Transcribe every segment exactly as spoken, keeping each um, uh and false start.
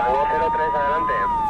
Tango cero tres, adelante.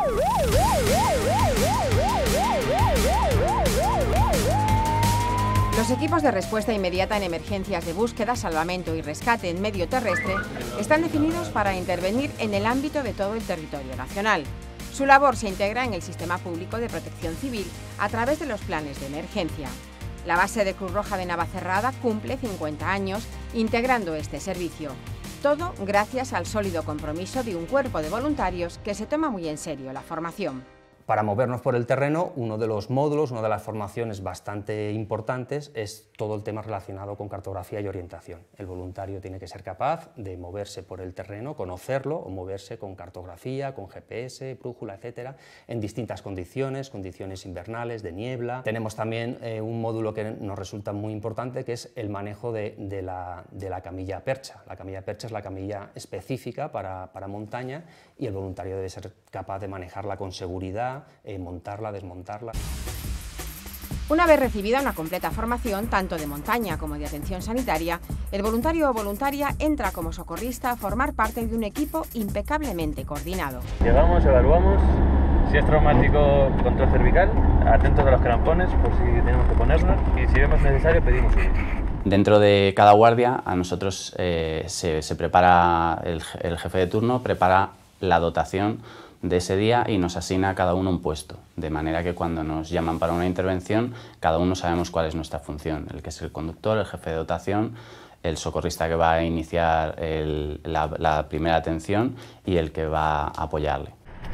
Los equipos de respuesta inmediata en emergencias de búsqueda, salvamento y rescate en medio terrestre están definidos para intervenir en el ámbito de todo el territorio nacional. Su labor se integra en el Sistema Público de Protección Civil a través de los planes de emergencia. La base de Cruz Roja de Navacerrada cumple cincuenta años integrando este servicio. Todo gracias al sólido compromiso de un cuerpo de voluntarios que se toma muy en serio la formación. Para movernos por el terreno, uno de los módulos, una de las formaciones bastante importantes es todo el tema relacionado con cartografía y orientación. El voluntario tiene que ser capaz de moverse por el terreno, conocerlo o moverse con cartografía, con G P S, brújula, etcétera, en distintas condiciones, condiciones invernales, de niebla. Tenemos también eh, un módulo que nos resulta muy importante, que es el manejo de, de, la, de la camilla percha. La camilla percha es la camilla específica para, para montaña y el voluntario debe ser capaz de manejarla con seguridad, Eh, montarla, desmontarla. Una vez recibida una completa formación, tanto de montaña como de atención sanitaria, el voluntario o voluntaria entra como socorrista a formar parte de un equipo impecablemente coordinado. Llegamos, evaluamos, si es traumático, control cervical, atentos a los crampones por si tenemos que ponernos y si vemos necesario pedimos uno. Dentro de cada guardia a nosotros eh, se, se prepara, el, el jefe de turno prepara la dotación de ese día y nos asigna a cada uno un puesto, de manera que cuando nos llaman para una intervención, cada uno sabemos cuál es nuestra función, el que es el conductor, el jefe de dotación, el socorrista que va a iniciar el, la, la primera atención y el que va a apoyarle.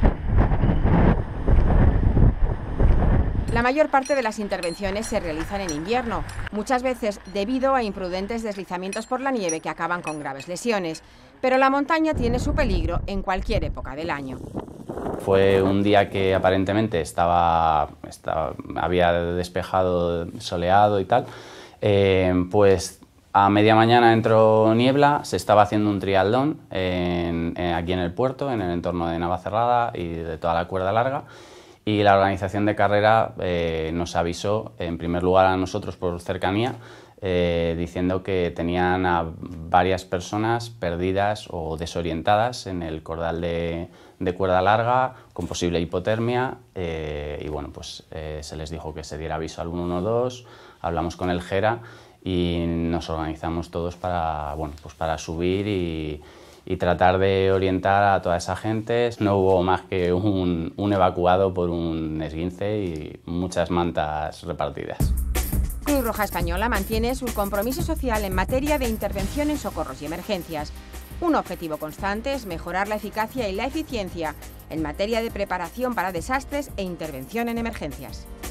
La mayor parte de las intervenciones se realizan en invierno, muchas veces debido a imprudentes deslizamientos por la nieve que acaban con graves lesiones, pero la montaña tiene su peligro en cualquier época del año. Fue un día que aparentemente estaba, estaba, había despejado, soleado y tal, eh, pues a media mañana entró niebla, se estaba haciendo un triatlón en, en, aquí en el puerto, en el entorno de Navacerrada y de toda la cuerda larga, y la organización de carrera eh, nos avisó, en primer lugar a nosotros por cercanía, eh, diciendo que tenían a varias personas perdidas o desorientadas en el cordal de, de cuerda larga, con posible hipotermia, eh, y bueno, pues eh, se les dijo que se diera aviso al uno uno dos, hablamos con el Gera y nos organizamos todos para, bueno, pues para subir y, y tratar de orientar a toda esa gente. No hubo más que un, un evacuado por un esguince y muchas mantas repartidas. Cruz Roja Española mantiene su compromiso social en materia de intervención en socorros y emergencias. Un objetivo constante es mejorar la eficacia y la eficiencia en materia de preparación para desastres e intervención en emergencias.